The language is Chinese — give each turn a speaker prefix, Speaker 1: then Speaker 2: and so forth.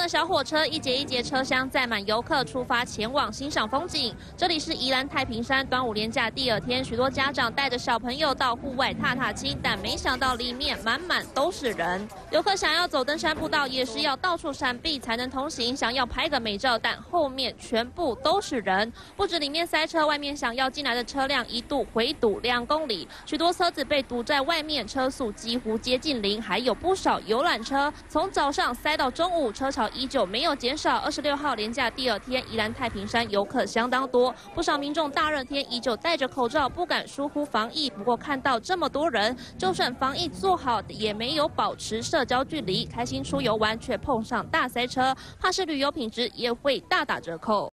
Speaker 1: 的小火车一节一节车厢载满游客出发前往欣赏风景。这里是宜兰太平山端午连假第2天，许多家长带着小朋友到户外踏踏青，但没想到里面满满都是人。游客想要走登山步道，也是要到处闪避才能通行，想要拍个美照，但后面全部都是人。不止里面塞车，外面想要进来的车辆一度回堵2公里，许多车子被堵在外面，车速几乎接近0，还有不少游览车从早上塞到中午，车潮依旧没有减少。26号连假第2天，宜兰太平山游客相当多，不少民众大热天依旧戴着口罩，不敢疏忽防疫。不过看到这么多人，就算防疫做好，也没有保持社交距离，开心出游玩却碰上大塞车，怕是旅游品质也会大打折扣。